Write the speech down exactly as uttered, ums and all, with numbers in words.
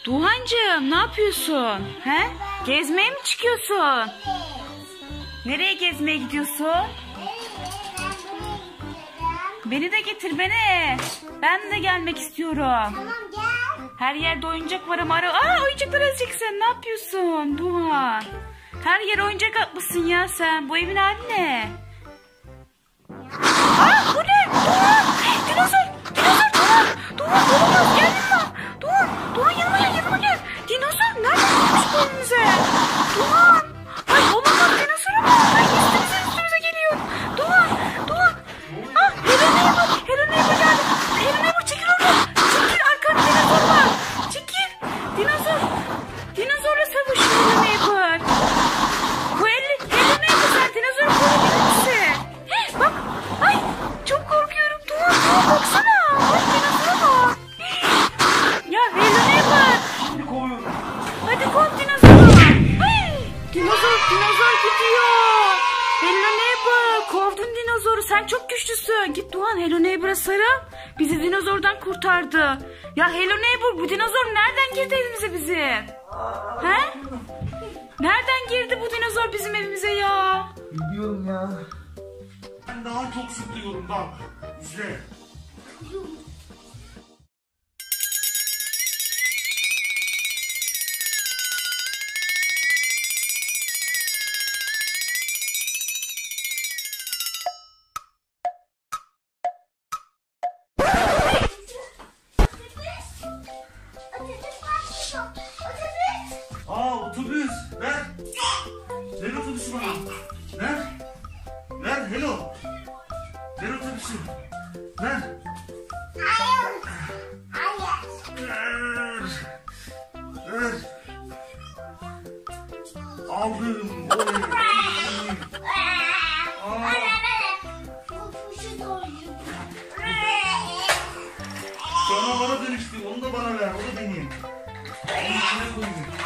Doğancığım ne yapıyorsun? He? Gezmeye mi çıkıyorsun? Nereye gezmeye gidiyorsun? Beni de getir beni. Ben de gelmek istiyorum. Tamam gel. Her yerde oyuncak var ama ara... Aa, oyuncaklar ezecek sen. Ne yapıyorsun Doğan? Her yere oyuncak atmışsın ya sen. Bu evin hali ne? Aa, bu ne? Doğan! Dinozor! Dinozor Doğan! Doğan olamaz gel yanıma. Doğan! Doğan yanıma gel yanıma gel. Dinozor nereden gelmiş bu evimize? Doğan! Ay olamaz dinozor ama. Ay üstümüze üstümüze geliyor. Doğan! Doğan! Ah Hello Neighbor! Hello Neighbor geldi. Hello Neighbor çekil oradan. Çekil arkanda dinozor var. Çekil. Dinozor. Dinozorla savaşıyor Hello Neighbor. Bu Hello Neighbor sen dinozoru koruyabilir misin? Heh, bak. Ay çok korkuyorum. Doğan Doğan baksana. Bak dinozora bak. Ya Hello Neighbor. Şimdi kovuyorum. Hadi kov dinozoru. Ay, dinozor dinozor gidiyor. Hello Neighbor kovdun dinozoru. Sen çok güçlüsün. Git Doğan Hello Neighbor'a sarıl. Bizi dinozordan kurtardı. Ya Hello Neighbor bu dinozor nereden girdi evimize bizim? He? Nereden girdi bu dinozor bizim evimize ya? Bilmiyorum ya. Ben daha çok sıkılıyorum bak. İzle. Aa otobüs. Ver. Ver otobüsü bana. Ver. Ver hello. Ver otobüsü. Ver. Hayır. Hayır. Ver. Ver. Aldım. Oley. Aa. Canavara dönüştü. Onu da bana ver. O da benim. Onun içine koyayım.